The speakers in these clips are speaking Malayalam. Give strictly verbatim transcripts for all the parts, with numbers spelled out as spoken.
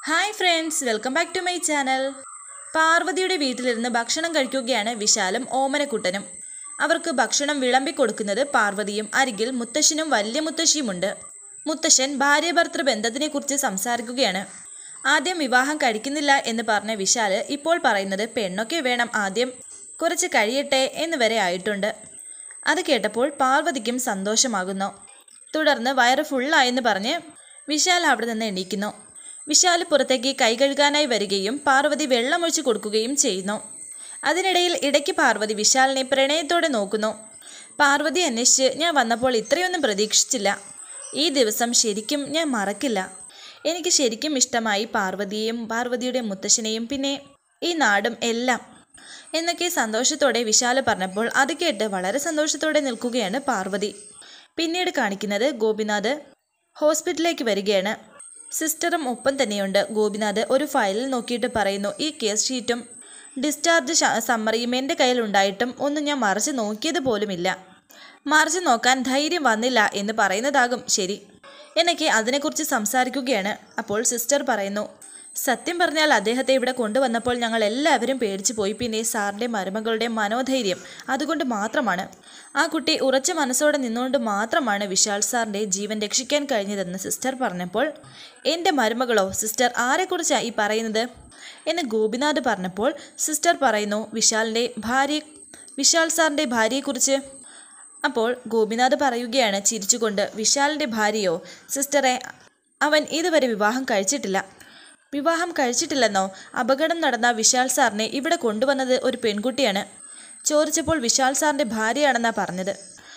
Hi friends, welcome back to my channel. പാർവതിയുടെ വീട്ടിലിരുന്ന് ഭക്ഷണം കഴിക്കുകയാണ് വിശാലും ഓമനക്കുട്ടനും. അവർക്ക് ഭക്ഷണം വിളമ്പിക്കൊടുക്കുന്നത് പാർവതിയും. അരികിൽ മുത്തശ്ശനും വലിയ മുത്തശ്ശിയുമുണ്ട്. മുത്തശ്ശൻ ഭാര്യ ഭർത്തൃ ബന്ധത്തിനെക്കുറിച്ച് സംസാരിക്കുകയാണ്. ആദ്യം വിവാഹം കഴിക്കുന്നില്ല എന്ന് പറഞ്ഞ വിശാല് ഇപ്പോൾ പറയുന്നത് പെണ്ണൊക്കെ വേണം, ആദ്യം കുറച്ച് കഴിയട്ടെ എന്ന് വരെ ആയിട്ടുണ്ട്. അത് കേട്ടപ്പോൾ പാർവതിക്കും സന്തോഷമാകുന്നു. തുടർന്ന് വയറ് ഫുള്ളായെന്ന് പറഞ്ഞ് വിശാൽ അവിടെ നിന്ന് എണീക്കുന്നു. വിശാൽ പുറത്തേക്ക് കൈ കഴുകാനായി വരികയും പാർവതി വെള്ളമൊഴിച്ച് കൊടുക്കുകയും ചെയ്യുന്നു. അതിനിടയിൽ ഇടയ്ക്ക് പാർവതി വിശാലിനെ പ്രണയത്തോടെ നോക്കുന്നു. പാർവതി അന്വേഷിച്ച് ഞാൻ വന്നപ്പോൾ ഇത്രയൊന്നും പ്രതീക്ഷിച്ചില്ല. ഈ ദിവസം ശരിക്കും ഞാൻ മറക്കില്ല. എനിക്ക് ശരിക്കും ഇഷ്ടമായി പാർവതിയെയും പാർവതിയുടെ മുത്തശ്ശനെയും പിന്നെ ഈ നാടും എല്ലാം എന്നൊക്കെ സന്തോഷത്തോടെ വിശാൽ പറഞ്ഞപ്പോൾ അത് കേട്ട് വളരെ സന്തോഷത്തോടെ നിൽക്കുകയാണ് പാർവതി. പിന്നീട് കാണിക്കുന്നത് ഗോപിനാഥ് ഹോസ്പിറ്റലിലേക്ക് വരികയാണ്. സിസ്റ്ററും ഒപ്പം തന്നെയുണ്ട്. ഗോപിനാഥ് ഒരു ഫയലിൽ നോക്കിയിട്ട് പറയുന്നു, ഈ കേസ് ഷീറ്റും ഡിസ്ചാർജ് സമ്മറിയും എൻ്റെ കയ്യിൽ ഉണ്ടായിട്ടും ഒന്നും ഞാൻ മറിച്ച് നോക്കിയത് പോലുമില്ല. മറിച്ച് നോക്കാൻ ധൈര്യം വന്നില്ല എന്ന് പറയുന്നതാകും ശരി. എനിക്ക് അതിനെക്കുറിച്ച് സംസാരിക്കുകയാണ്. അപ്പോൾ സിസ്റ്റർ പറയുന്നു, സത്യം പറഞ്ഞാൽ അദ്ദേഹത്തെ ഇവിടെ കൊണ്ടുവന്നപ്പോൾ ഞങ്ങൾ എല്ലാവരും പേടിച്ചു പോയി. പിന്നെ സാറിൻ്റെ മരുമകളുടെ മനോധൈര്യം അതുകൊണ്ട് മാത്രമാണ്. ആ കുട്ടി ഉറച്ച മനസ്സോടെ നിന്നുകൊണ്ട് മാത്രമാണ് വിശാൽ സാറിൻ്റെ ജീവൻ രക്ഷിക്കാൻ കഴിഞ്ഞതെന്ന് സിസ്റ്റർ പറഞ്ഞപ്പോൾ, എൻ്റെ മരുമകളോ സിസ്റ്റർ, ആരെക്കുറിച്ചാണ് ഈ പറയുന്നത് എന്ന് ഗോപിനാഥ് പറഞ്ഞപ്പോൾ സിസ്റ്റർ പറയുന്നു, വിശാലിൻ്റെ ഭാര്യ വിശാൽ സാറിൻ്റെ ഭാര്യയെക്കുറിച്ച്. അപ്പോൾ ഗോപിനാഥ് പറയുകയാണ് ചിരിച്ചുകൊണ്ട്, വിശാലിൻ്റെ ഭാര്യയോ സിസ്റ്ററെ, അവൻ ഇതുവരെ വിവാഹം കഴിച്ചിട്ടില്ല. വിവാഹം കഴിച്ചിട്ടില്ലെന്നോ? അപകടം നടന്ന വിശാൽ സാറിനെ ഇവിടെ കൊണ്ടുവന്നത് ഒരു പെൺകുട്ടിയാണ്. ചോദിച്ചപ്പോൾ വിശാൽ സാറിൻ്റെ ഭാര്യയാണെന്നാണ് പറഞ്ഞത്.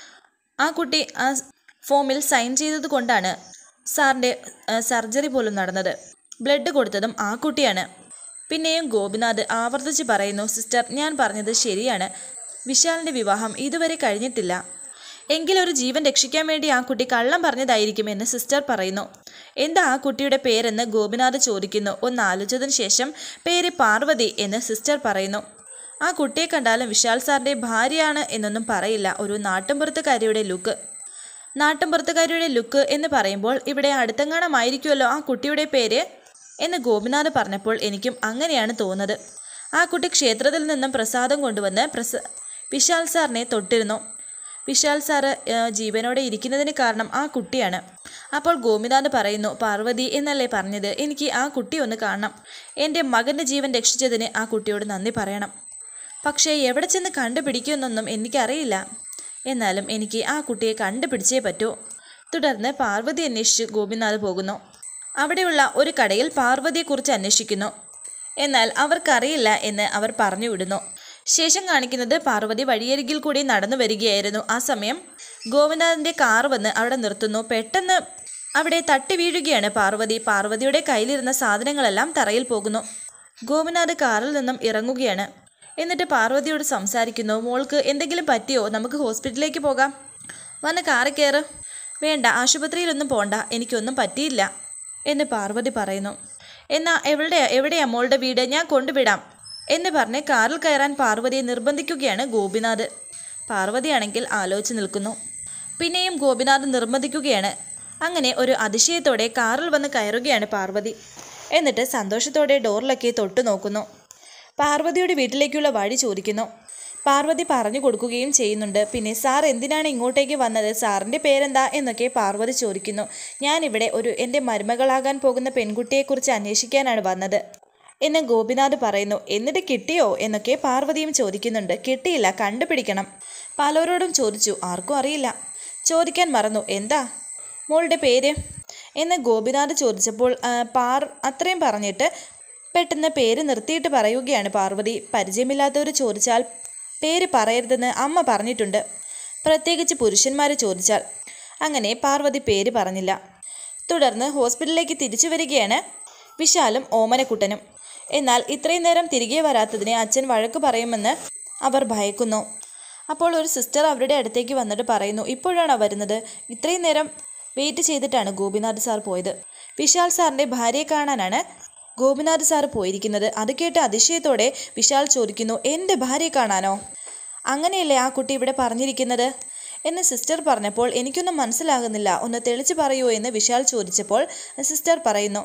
ആ കുട്ടി ആ ഫോമിൽ സൈൻ ചെയ്തത് കൊണ്ടാണ് സാറിൻ്റെ സർജറി പോലും നടന്നത്. ബ്ലഡ് കൊടുത്തതും ആ കുട്ടിയാണ്. പിന്നെയും ഗോപിനാഥ് ആവർത്തിച്ച് പറയുന്നു, സിസ്റ്റർ, ഞാൻ പറഞ്ഞത് ശരിയാണ്. വിശാലിൻ്റെ വിവാഹം ഇതുവരെ കഴിഞ്ഞിട്ടില്ല. എങ്കിലൊരു ജീവൻ രക്ഷിക്കാൻ വേണ്ടി ആ കുട്ടി കള്ളം പറഞ്ഞതായിരിക്കുമെന്ന് സിസ്റ്റർ പറയുന്നു. എന്താ ആ കുട്ടിയുടെ പേരെന്ന് ഗോപിനാഥ് ചോദിക്കുന്നു. ഒന്ന് ആലോചിച്ചതിന് ശേഷം പേര് പാർവതി എന്ന് സിസ്റ്റർ പറയുന്നു. ആ കുട്ടിയെ കണ്ടാലും വിശാൽ സാറിൻ്റെ ഭാര്യയാണ് എന്നൊന്നും പറയില്ല. ഒരു നാട്ടുംപുറത്തുകാരിയുടെ ലുക്ക്. നാട്ടുംപുറത്തുകാരിയുടെ ലുക്ക് എന്ന് പറയുമ്പോൾ ഇവിടെ അടുത്തെങ്ങാണമായിരിക്കുമല്ലോ ആ കുട്ടിയുടെ പേര് എന്ന് ഗോപിനാഥ് പറഞ്ഞപ്പോൾ എനിക്കും അങ്ങനെയാണ് തോന്നുന്നത്. ആ കുട്ടി ക്ഷേത്രത്തിൽ നിന്നും പ്രസാദം കൊണ്ടുവന്ന് പ്രസ വിശാൽ സാറിനെ തൊട്ടിരുന്നു. വിശാൽ സാറ് ജീവനോടെ ഇരിക്കുന്നതിന് കാരണം ആ കുട്ടിയാണ്. അപ്പോൾ ഗോപിനാഥ് പറയുന്നു, പാർവതി എന്നല്ലേ പറഞ്ഞത്, എനിക്ക് ആ കുട്ടി ഒന്ന് കാണണം. എൻ്റെ മകൻ്റെ ജീവൻ രക്ഷിച്ചതിന് ആ കുട്ടിയോട് നന്ദി പറയണം. പക്ഷേ എവിടെ ചെന്ന് കണ്ടുപിടിക്കുമെന്നൊന്നും എനിക്കറിയില്ല. എന്നാലും എനിക്ക് ആ കുട്ടിയെ കണ്ടുപിടിച്ചേ പറ്റൂ. തുടർന്ന് പാർവതി അന്വേഷിച്ച് ഗോപിനാഥ് പോകുന്നു. അവിടെയുള്ള ഒരു കടയിൽ പാർവതിയെക്കുറിച്ച് അന്വേഷിക്കുന്നു. എന്നാൽ അവർക്കറിയില്ല എന്ന് അവർ പറഞ്ഞു വിടുന്നു. ശേഷം കാണിക്കുന്നത് പാർവതി വഴിയരികിൽ കൂടി നടന്നു വരികയായിരുന്നു. ആ സമയം ഗോപിനാഥിൻ്റെ കാർ വന്ന് അവിടെ നിർത്തുന്നു. പെട്ടെന്ന് അവിടെ തട്ടി വീഴുകയാണ് പാർവതി. പാർവതിയുടെ കയ്യിലിരുന്ന സാധനങ്ങളെല്ലാം തറയിൽ പോകുന്നു. ഗോപിനാഥ് കാറിൽ നിന്നും ഇറങ്ങുകയാണ്. എന്നിട്ട് പാർവതിയോട് സംസാരിക്കുന്നു, മോൾക്ക് എന്തെങ്കിലും പറ്റിയോ? നമുക്ക് ഹോസ്പിറ്റലിലേക്ക് പോകാം, വന്ന് കാറിൽ കയറ്. വേണ്ട, ആശുപത്രിയിലൊന്നും പോണ്ട, എനിക്കൊന്നും പറ്റിയില്ല എന്ന് പാർവതി പറയുന്നു. എന്നാ എവിടെ എവിടെയാ മോളുടെ വീട്, ഞാൻ കൊണ്ടുവിടാം എന്ന് പറഞ്ഞ് കാറിൽ കയറാൻ പാർവതിയെ നിർബന്ധിക്കുകയാണ് ഗോപിനാഥ്. പാർവതിയാണെങ്കിൽ ആലോചിച്ച് നിൽക്കുന്നു. പിന്നെയും ഗോപിനാഥ് നിർബന്ധിക്കുകയാണ്. അങ്ങനെ ഒരു അതിശയത്തോടെ കാറിൽ വന്ന് കയറുകയാണ് പാർവതി. എന്നിട്ട് സന്തോഷത്തോടെ ഡോറിലൊക്കെ തൊട്ടു നോക്കുന്നു. പാർവതിയുടെ വീട്ടിലേക്കുള്ള വഴി ചോദിക്കുന്നു. പാർവതി പറഞ്ഞു കൊടുക്കുകയും ചെയ്യുന്നുണ്ട്. പിന്നെ സാർ എന്തിനാണ് ഇങ്ങോട്ടേക്ക് വന്നത്, സാറിൻ്റെ പേരെന്താ എന്നൊക്കെ പാർവതി ചോദിക്കുന്നു. ഞാനിവിടെ ഒരു എൻ്റെ മരുമകളാകാൻ പോകുന്ന പെൺകുട്ടിയെക്കുറിച്ച് അന്വേഷിക്കാനാണ് വന്നത് എന്ന് ഗോപിനാഥ് പറയുന്നു. എന്നിട്ട് കിട്ടിയോ എന്നൊക്കെ പാർവതിയും ചോദിക്കുന്നുണ്ട്. കിട്ടിയില്ല, കണ്ടുപിടിക്കണം. പലരോടും ചോദിച്ചു, ആർക്കും അറിയില്ല. ചോദിക്കാൻ മറന്നു. എന്താ മോളുടെ പേര് എന്ന് ഗോപിനാഥ് ചോദിച്ചപ്പോൾ പാർ അത്രയും പറഞ്ഞിട്ട് പെട്ടെന്ന് പേര് നിർത്തിയിട്ട് പറയുകയാണ് പാർവതി. പരിചയമില്ലാത്തവർ ചോദിച്ചാൽ പേര് പറയരുതെന്ന് അമ്മ പറഞ്ഞിട്ടുണ്ട്, പ്രത്യേകിച്ച് പുരുഷന്മാർ ചോദിച്ചാൽ. അങ്ങനെ പാർവതി പേര് പറഞ്ഞില്ല. തുടർന്ന് ഹോസ്പിറ്റലിലേക്ക് തിരിച്ചു വരികയാണ് വിശാലും ഓമനക്കുട്ടനും. എന്നാൽ ഇത്രയും നേരം തിരികെ വരാത്തതിനെ അച്ഛൻ വഴക്ക് പറയുമെന്ന് അവർ ഭയക്കുന്നു. അപ്പോൾ ഒരു സിസ്റ്റർ അവരുടെ അടുത്തേക്ക് വന്നിട്ട് പറയുന്നു, ഇപ്പോഴാണോ വരുന്നത്? ഇത്രയും നേരം വെയിറ്റ് ചെയ്തിട്ടാണ് ഗോപിനാഥ് സാർ പോയത്. വിശാൽ സാറിൻ്റെ ഭാര്യയെ കാണാനാണ് ഗോപിനാഥ് സാർ പോയിരിക്കുന്നത്. അത് കേട്ട് അതിശയത്തോടെ വിശാൽ ചോദിക്കുന്നു, എൻ്റെ ഭാര്യയെ കാണാനോ? അങ്ങനെയല്ലേ ആ കുട്ടി ഇവിടെ പറഞ്ഞിരിക്കുന്നത് എന്ന് സിസ്റ്റർ പറഞ്ഞപ്പോൾ എനിക്കൊന്നും മനസ്സിലാകുന്നില്ല, ഒന്ന് തെളിച്ച് പറയൂ എന്ന് വിശാൽ ചോദിച്ചപ്പോൾ സിസ്റ്റർ പറയുന്നു,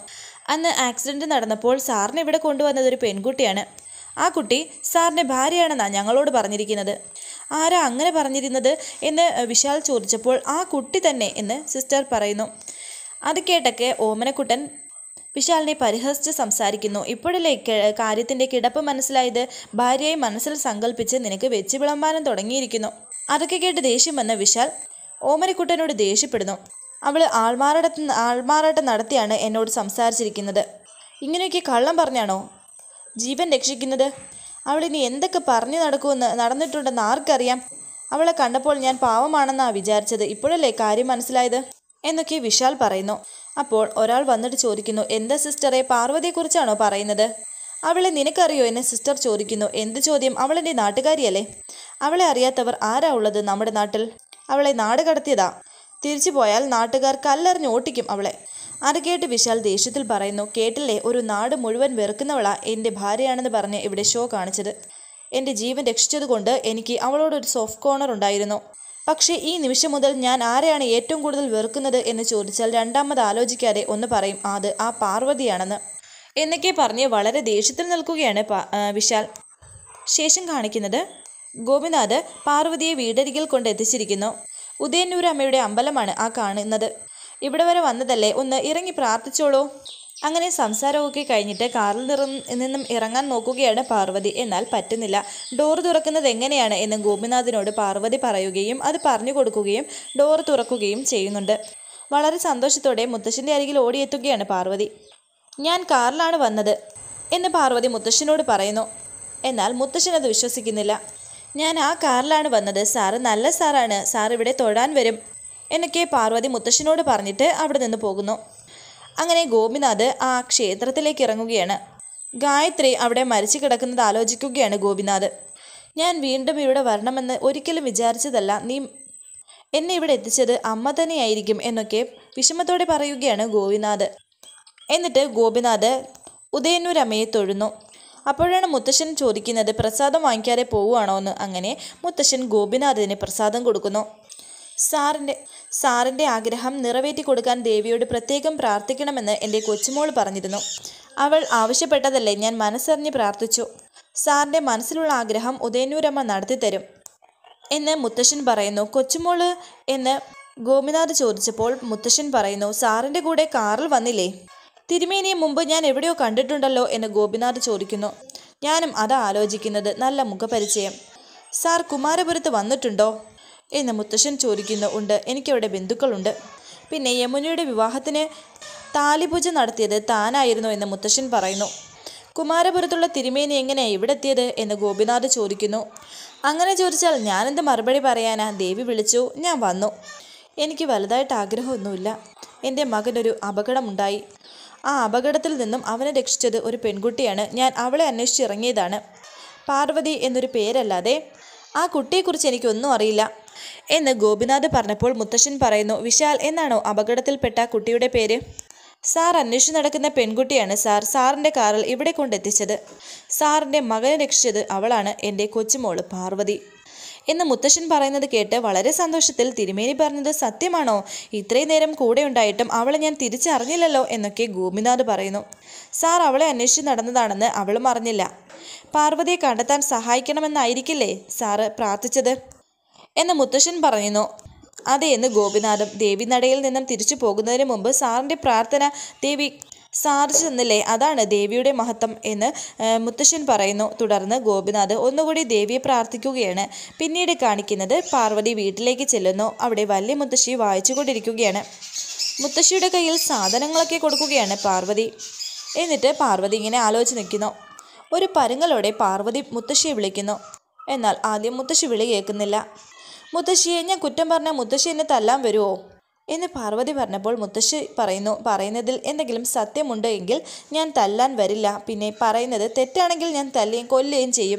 അന്ന് ആക്സിഡൻറ്റ് നടന്നപ്പോൾ സാറിനെ ഇവിടെ കൊണ്ടുവന്നത് ഒരു പെൺകുട്ടിയാണ്. ആ കുട്ടി സാറിൻ്റെ ഭാര്യയാണെന്നാണ് ഞങ്ങളോട് പറഞ്ഞിരിക്കുന്നത്. ആരാ അങ്ങനെ പറഞ്ഞിരുന്നത് എന്ന് വിശാൽ ചോദിച്ചപ്പോൾ ആ കുട്ടി തന്നെ എന്ന് സിസ്റ്റർ പറയുന്നു. അത് കേട്ടൊക്കെ ഓമനക്കുട്ടൻ വിശാലിനെ പരിഹസിച്ച് സംസാരിക്കുന്നു. ഇപ്പോഴല്ലേ കാര്യത്തിൻ്റെ കിടപ്പ് മനസ്സിലായത്? ഭാര്യയെ മനസ്സിൽ സങ്കല്പിച്ച് നിനക്ക് വെച്ച് വിളമ്പാനും തുടങ്ങിയിരിക്കുന്നു. അതൊക്കെ കേട്ട് ദേഷ്യം വന്ന വിശാൽ ഓമനക്കുട്ടനോട് ദേഷ്യപ്പെടുന്നു. അവൾ ആൾമാറാട്ട ആൾമാറാട്ടം നടത്തിയാണ് എന്നോട് സംസാരിച്ചിരിക്കുന്നത്. ഇങ്ങനെയൊക്കെ കള്ളം പറഞ്ഞാണോ ജീവൻ രക്ഷിക്കുന്നത്? അവളിനി എന്തൊക്കെ പറഞ്ഞു നടക്കുമെന്ന് നടന്നിട്ടുണ്ടെന്ന് ആർക്കറിയാം? അവളെ കണ്ടപ്പോൾ ഞാൻ പാവമാണെന്നാണ് വിചാരിച്ചത്. ഇപ്പോഴല്ലേ കാര്യം മനസ്സിലായത് എന്നൊക്കെ വിശാൽ പറയുന്നു. അപ്പോൾ ഒരാൾ വന്നിട്ട് ചോദിക്കുന്നു, എന്താ സിസ്റ്ററെ, പാർവതിയെക്കുറിച്ചാണോ പറയുന്നത്? അവളെ നിനക്കറിയോ എന്ന് സിസ്റ്റർ ചോദിക്കുന്നു. എന്ത് ചോദ്യം? അവളെൻ്റെ നാട്ടുകാരിയല്ലേ? അവളെ അറിയാത്തവർ ആരാ ഉള്ളത് നമ്മുടെ നാട്ടിൽ? അവളെ നാട് കടത്തിയതാ. തിരിച്ചു പോയാൽ നാട്ടുകാർ കല്ലെറിഞ്ഞ് ഓട്ടിക്കും അവളെ. അത് കേട്ട് വിശാൽ ദേഷ്യത്തിൽ പറയുന്നു, കേട്ടില്ലേ, ഒരു നാട് മുഴുവൻ വെറുക്കുന്നവളാ എൻ്റെ ഭാര്യയാണെന്ന് പറഞ്ഞ് ഇവിടെ ഷോ കാണിച്ചത്. എൻ്റെ ജീവൻ രക്ഷിച്ചതുകൊണ്ട് എനിക്ക് അവളോടൊരു സോഫ്റ്റ് കോർണർ ഉണ്ടായിരുന്നു. പക്ഷേ ഈ നിമിഷം മുതൽ ഞാൻ ആരെയാണ് ഏറ്റവും കൂടുതൽ വെറുക്കുന്നത് എന്ന് ചോദിച്ചാൽ രണ്ടാമത് ആലോചിക്കാതെ ഒന്ന് പറയും, അത് ആ പാർവതിയാണെന്ന് എന്നൊക്കെ പറഞ്ഞ് വളരെ ദേഷ്യത്തിൽ നിൽക്കുകയാണ് വിശാൽ. ശേഷം കാണിക്കുന്നത് ഗോപിനാഥ് പാർവതിയെ വീടരികിൽ കൊണ്ടെത്തിച്ചിരിക്കുന്നു. ഉദയന്നൂർ അമ്മയുടെ അമ്പലമാണ് ആ കാണുന്നത്. ഇവിടെ വരെ വന്നതല്ലേ, ഒന്ന് ഇറങ്ങി പ്രാർത്ഥിച്ചോളൂ. അങ്ങനെ സംസാരമൊക്കെ കഴിഞ്ഞിട്ട് കാറിൽ നിന്നും ഇറങ്ങാൻ നോക്കുകയാണ് പാർവതി. എന്നാൽ പറ്റുന്നില്ല. ഡോർ തുറക്കുന്നത് എങ്ങനെയാണ് എന്ന് ഗോപിനാഥിനോട് പാർവതി പറയുകയും അത് പറഞ്ഞു കൊടുക്കുകയും ഡോർ തുറക്കുകയും ചെയ്യുന്നുണ്ട്. വളരെ സന്തോഷത്തോടെ മുത്തശ്ശൻ്റെ അരികിൽ ഓടിയെത്തുകയാണ് പാർവതി. ഞാൻ കാറിലാണ് വന്നത് എന്ന് പാർവതി മുത്തശ്ശനോട് പറയുന്നു. എന്നാൽ മുത്തശ്ശൻ അത് വിശ്വസിക്കുന്നില്ല. ഞാൻ ആ കാറിലാണ് വന്നത്, സാറ് നല്ല സാറാണ്, സാർ ഇവിടെ തൊഴാൻ വരും എന്നൊക്കെ പാർവതി മുത്തശ്ശനോട് പറഞ്ഞിട്ട് അവിടെ നിന്ന് പോകുന്നു. അങ്ങനെ ഗോപിനാഥ് ആ ക്ഷേത്രത്തിലേക്ക് ഇറങ്ങുകയാണ്. ഗായത്രി അവിടെ മരിച്ചു കിടക്കുന്നത് ആലോചിക്കുകയാണ് ഗോപിനാഥ്. ഞാൻ വീണ്ടും ഇവിടെ വരണമെന്ന് ഒരിക്കലും വിചാരിച്ചതല്ല, നീ എന്നെ ഇവിടെ എത്തിച്ചത് അമ്മ തന്നെയായിരിക്കും എന്നൊക്കെ വിഷമത്തോടെ പറയുകയാണ് ഗോപിനാഥ്. എന്നിട്ട് ഗോപിനാഥ് ഉദയന്നൂർ അമ്മയെ തൊഴുന്നു. അപ്പോഴാണ് മുത്തശ്ശൻ ചോദിക്കുന്നത്, പ്രസാദം വാങ്ങിക്കാതെ പോവുകയാണോ എന്ന്. അങ്ങനെ മുത്തശ്ശൻ ഗോപിനാഥിന് പ്രസാദം കൊടുക്കുന്നു. സാറിൻ്റെ സാറിൻ്റെ ആഗ്രഹം നിറവേറ്റി കൊടുക്കാൻ ദേവിയോട് പ്രത്യേകം പ്രാർത്ഥിക്കണമെന്ന് എൻ്റെ കൊച്ചുമോൾ പറഞ്ഞിരുന്നു. അവൾ ആവശ്യപ്പെട്ടതല്ലേ, ഞാൻ മനസ്സറിഞ്ഞ് പ്രാർത്ഥിച്ചു. സാറിൻ്റെ മനസ്സിലുള്ള ആഗ്രഹം ഉദയന്നൂരമ്മ നടത്തിത്തരും എന്ന് മുത്തശ്ശൻ പറയുന്നു. കൊച്ചുമോള് എന്ന് ഗോപിനാഥ് ചോദിച്ചപ്പോൾ മുത്തശ്ശൻ പറയുന്നു, സാറിൻ്റെ കൂടെ കാറിൽ വന്നില്ലേ? തിരുമേനിയെ മുമ്പ് ഞാൻ എവിടെയോ കണ്ടിട്ടുണ്ടല്ലോ എന്ന് ഗോപിനാഥ് ചോദിക്കുന്നു. ഞാനും അതാ ആലോചിക്കുന്നത്, നല്ല മുഖപരിചയം. സാർ കുമാരപുരത്ത് വന്നിട്ടുണ്ടോ എന്ന് മുത്തശ്ശൻ ചോദിക്കുന്നു. ഉണ്ട്, എനിക്കവിടെ ബന്ധുക്കളുണ്ട്. പിന്നെ യമുനയുടെ വിവാഹത്തിന് താലിപൂജ നടത്തിയത് താനായിരുന്നു എന്ന് മുത്തശ്ശൻ പറയുന്നു. കുമാരപുരത്തുള്ള തിരുമേനി എങ്ങനെയാണ് ഇവിടെ എത്തിയത് എന്ന് ഗോപിനാഥ് ചോദിക്കുന്നു. അങ്ങനെ ചോദിച്ചാൽ ഞാനെന്ത് മറുപടി പറയാനാ? ദേവി വിളിച്ചു, ഞാൻ വന്നു. എനിക്ക് വലുതായിട്ട് ആഗ്രഹമൊന്നുമില്ല. എൻ്റെ മകനൊരു അപകടമുണ്ടായി. ആ അപകടത്തിൽ നിന്നും അവനെ രക്ഷിച്ചത് ഒരു പെൺകുട്ടിയാണ്. ഞാൻ അവളെ അന്വേഷിച്ചിറങ്ങിയതാണ്. പാർവതി എന്നൊരു പേരല്ലാതെ ആ കുട്ടിയെക്കുറിച്ച് എനിക്കൊന്നും അറിയില്ല എന്ന് ഗോപിനാഥ് പറഞ്ഞപ്പോൾ മുത്തശ്ശൻ പറയുന്നു, വിശാൽ എന്നാണോ അപകടത്തിൽപ്പെട്ട കുട്ടിയുടെ പേര്? സാർ അന്വേഷിച്ച് നടക്കുന്ന പെൺകുട്ടിയാണ് സാർ സാറിൻ്റെ കാറിൽ ഇവിടെ കൊണ്ടെത്തിച്ചത്. സാറിൻ്റെ മകനെ രക്ഷിച്ചത് അവളാണ്, എൻ്റെ കൊച്ചുമോള് പാർവതി എന്ന് മുത്തശ്ശൻ പറയുന്നത് കേട്ട് വളരെ സന്തോഷത്തിൽ, തിരുമേനി പറഞ്ഞത് സത്യമാണോ? ഇത്രയും നേരം കൂടെ ഉണ്ടായിട്ടും അവളെ ഞാൻ തിരിച്ചറിഞ്ഞില്ലല്ലോ എന്നൊക്കെ ഗോപിനാഥ് പറയുന്നു. സാർ അവളെ അന്വേഷിച്ച് നടന്നതാണെന്ന് അവളും അറിഞ്ഞില്ല. പാർവതിയെ കണ്ടെത്താൻ സഹായിക്കണമെന്നായിരിക്കില്ലേ സാറ് പ്രാർത്ഥിച്ചത് എന്ന് മുത്തശ്ശൻ പറയുന്നു. അതെ എന്ന് ഗോപിനാഥും. ദേവി നടയിൽ നിന്നും തിരിച്ചു പോകുന്നതിന് മുമ്പ് സാറിൻ്റെ പ്രാർത്ഥന ദേവി സാധിച്ചു തന്നില്ലേ, അതാണ് ദേവിയുടെ മഹത്വം എന്ന് മുത്തശ്ശൻ പറയുന്നു. തുടർന്ന് ഗോപിനാഥ് ഒന്നുകൂടി ദേവിയെ പ്രാർത്ഥിക്കുകയാണ്. പിന്നീട് കാണിക്കുന്നത് പാർവതി വീട്ടിലേക്ക് ചെല്ലുന്നു. അവിടെ വലിയ മുത്തശ്ശി വായിച്ചുകൊണ്ടിരിക്കുകയാണ്. മുത്തശ്ശിയുടെ കയ്യിൽ സാധനങ്ങളൊക്കെ കൊടുക്കുകയാണ് പാർവതി. എന്നിട്ട് പാർവതി ഇങ്ങനെ ആലോചിച്ച് നിൽക്കുന്നു. ഒരു പരുങ്ങലോടെ പാർവതി മുത്തശ്ശിയെ വിളിക്കുന്നു. എന്നാൽ ആദ്യം മുത്തശ്ശി വിളി കേൾക്കുന്നില്ല. മുത്തശ്ശിയെ ഞാൻ കുറ്റം പറഞ്ഞാൽ മുത്തശ്ശി എന്നെ തല്ലാൻ വരുമോ എന്ന് പാർവതി പറഞ്ഞപ്പോൾ മുത്തശ്ശി പറയുന്നു, പറയുന്നതിൽ എന്തെങ്കിലും സത്യമുണ്ട് എങ്കിൽ ഞാൻ തല്ലാൻ വരില്ല. പിന്നെ പറയുന്നത് തെറ്റാണെങ്കിൽ ഞാൻ തല്ലുകയും കൊല്ലുകയും ചെയ്യും.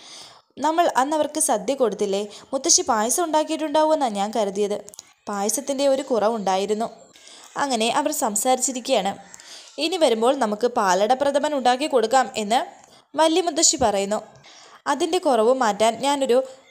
നമ്മൾ അന്നവർക്ക് സദ്യ കൊടുത്തില്ലേ, മുത്തശ്ശി പായസം ഉണ്ടാക്കിയിട്ടുണ്ടാവുമെന്നാണ് ഞാൻ കരുതിയത്. പായസത്തിൻ്റെ ഒരു കുറവുണ്ടായിരുന്നു. അങ്ങനെ അവർ സംസാരിച്ചിരിക്കുകയാണ്. ഇനി വരുമ്പോൾ നമുക്ക് പാലട പ്രഥമൻ ഉണ്ടാക്കി കൊടുക്കാം എന്ന് വലിയ മുത്തശ്ശി പറയുന്നു. അതിൻ്റെ കുറവ് മാറ്റാൻ ഞാനൊരു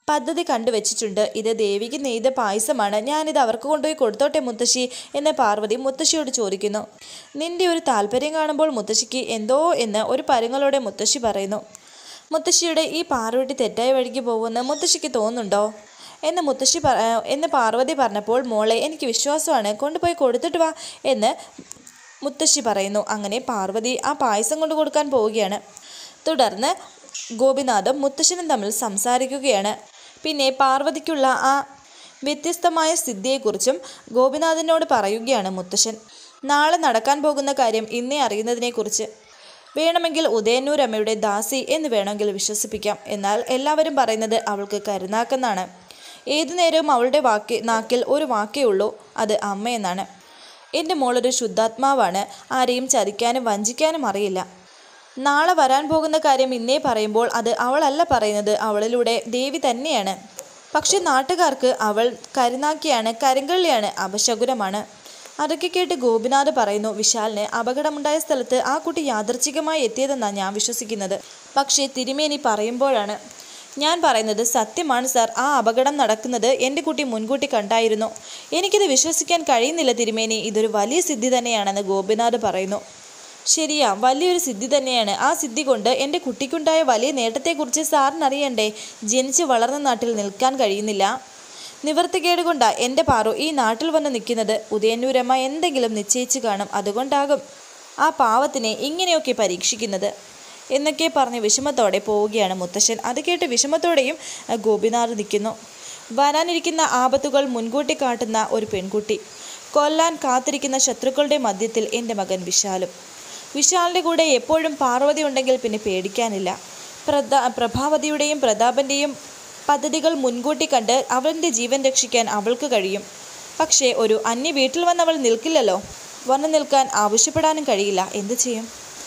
പദ്ധതി കണ്ടുവച്ചിട്ടുണ്ട്. ഇത് ദേവിക്ക് നെയ്ത പായസമാണ്. ഞാനിത് അവർക്ക് കൊണ്ടുപോയി കൊടുത്തോട്ടെ മുത്തശ്ശി എന്ന് പാർവതി മുത്തശ്ശിയോട് ചോദിക്കുന്നു. നിന്റെ ഒരു താല്പര്യം കാണുമ്പോൾ മുത്തശ്ശിക്ക് എന്തോ എന്ന് ഒരു പരുങ്ങളോടെ മുത്തശ്ശി പറയുന്നു. മുത്തശ്ശിയുടെ ഈ പാർവതി തെറ്റായ വഴിക്ക് പോകുമെന്ന് മുത്തശ്ശിക്ക് തോന്നുന്നുണ്ടോ എന്ന് മുത്തശ്ശി പറ എന്ന് പാർവതി പറഞ്ഞപ്പോൾ, മോളെ എനിക്ക് വിശ്വാസമാണ്, കൊണ്ടുപോയി കൊടുത്തിട്ട് വാ എന്ന് മുത്തശ്ശി പറയുന്നു. അങ്ങനെ പാർവതി ആ പായസം കൊണ്ട് കൊടുക്കാൻ പോവുകയാണ്. തുടർന്ന് ഗോപിനാഥും മുത്തശ്ശനും തമ്മിൽ സംസാരിക്കുകയാണ്. പിന്നെ പാർവതിക്കുള്ള ആ വ്യത്യസ്തമായ സിദ്ധിയെക്കുറിച്ചും ഗോപിനാഥിനോട് പറയുകയാണ് മുത്തശ്ശൻ. നാളെ നടക്കാൻ പോകുന്ന കാര്യം ഇന്നേ അറിയുന്നതിനെക്കുറിച്ച്. വേണമെങ്കിൽ ഉദയന്നൂരമ്മയുടെ ദാസി എന്ന് വേണമെങ്കിൽ വിശ്വസിപ്പിക്കാം. എന്നാൽ എല്ലാവരും പറയുന്നത് അവൾക്ക് കരുനാക്കെന്നാണ്. ഏതു നേരവും അവളുടെ വാക്കി നാക്കിൽ ഒരു വാക്കേ ഉള്ളൂ, അത് അമ്മയെന്നാണ്. എൻ്റെ മോളൊരു ശുദ്ധാത്മാവാണ്. ആരെയും ചതിക്കാനും വഞ്ചിക്കാനും അറിയില്ല. നാളെ വരാൻ പോകുന്ന കാര്യം ഇന്നേ പറയുമ്പോൾ അത് അവളല്ല പറയുന്നത്, അവളിലൂടെ ദേവി തന്നെയാണ്. പക്ഷെ നാട്ടുകാർക്ക് അവൾ കരുനാക്കിയാണ്, കരിങ്കള്ളിയാണ്, അപശകുനമാണ്. അതൊക്കെ കേട്ട് ഗോപിനാഥ് പറയുന്നു, വിശാലിന് അപകടമുണ്ടായ സ്ഥലത്ത് ആ കുട്ടി യാദർച്ഛികമായി എത്തിയതെന്നാണ് ഞാൻ വിശ്വസിക്കുന്നത്. പക്ഷേ തിരുമേനി പറയുമ്പോഴാണ് ഞാൻ പറയുന്നത് സത്യമാണ് സാർ. ആ അപകടം നടക്കുന്നത് എൻ്റെ കുട്ടി മുൻകൂട്ടി കണ്ടായിരുന്നു. എനിക്കിത് വിശ്വസിക്കാൻ കഴിയുന്നില്ല തിരുമേനി. ഇതൊരു വലിയ സിദ്ധി തന്നെയാണെന്ന് ഗോപിനാഥ് പറയുന്നു. ശരിയാ, വലിയൊരു സിദ്ധി തന്നെയാണ്. ആ സിദ്ധി കൊണ്ട് എൻ്റെ കുട്ടിക്കുണ്ടായ വലിയ നേട്ടത്തെക്കുറിച്ച് സാറിനറിയണ്ടേ? ജനിച്ച് വളർന്ന നാട്ടിൽ നിൽക്കാൻ കഴിയുന്നില്ല. നിവർത്തികേട് കൊണ്ടാണ് എൻ്റെ പാറു ഈ നാട്ടിൽ വന്ന് നിൽക്കുന്നത്. ഉദയന്നൂരമ്മ എന്തെങ്കിലും നിശ്ചയിച്ച് കാണും. അതുകൊണ്ടാകും ആ പാവത്തിനെ ഇങ്ങനെയൊക്കെ പരീക്ഷിക്കുന്നത് എന്നൊക്കെ പറഞ്ഞ് വിഷമത്തോടെ പോവുകയാണ് മുത്തശ്ശൻ. അത് കേട്ട് വിഷമത്തോടെയും ഗോപിനാഥ് നിൽക്കുന്നു. വരാനിരിക്കുന്ന ആപത്തുകൾ മുൻകൂട്ടി കാട്ടുന്ന ഒരു പെൺകുട്ടി, കൊല്ലാൻ കാത്തിരിക്കുന്ന ശത്രുക്കളുടെ മധ്യത്തിൽ എൻ്റെ മകൻ വിശാലും. വിശാലിൻ്റെ കൂടെ എപ്പോഴും പാർവതി ഉണ്ടെങ്കിൽ പിന്നെ പേടിക്കാനില്ല. പ്രതാ പ്രഭാവതിയുടെയും പ്രതാപൻ്റെയും പദ്ധതികൾ മുൻകൂട്ടി കണ്ട് അവൻ്റെ ജീവൻ രക്ഷിക്കാൻ അവൾക്ക് കഴിയും. പക്ഷേ ഒരു അന്യ വീട്ടിൽ വന്ന് അവൾ നിൽക്കില്ലല്ലോ. വന്നു നിൽക്കാൻ ആവശ്യപ്പെടാനും കഴിയില്ല. എന്തു ചെയ്യും?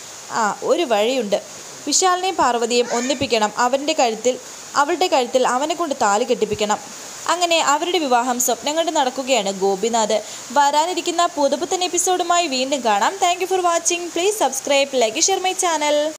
ആ ഒരു വഴിയുണ്ട്. വിശാലിനെയും പാർവതിയെയും ഒന്നിപ്പിക്കണം. അവൻ്റെ കഴുത്തിൽ അവളുടെ കഴുത്തിൽ അവനെ കൊണ്ട് താലി കെട്ടിപ്പിക്കണം. അങ്ങനെ അവരുടെ വിവാഹം സ്വപ്നം കണ്ട് നടക്കുകയാണ് ഗോപിനാഥ്. വരാനിരിക്കുന്ന പുതുപുത്തൻ എപ്പിസോഡുമായി വീണ്ടും കാണാം. Thank you for watching. Please subscribe, like, share my channel.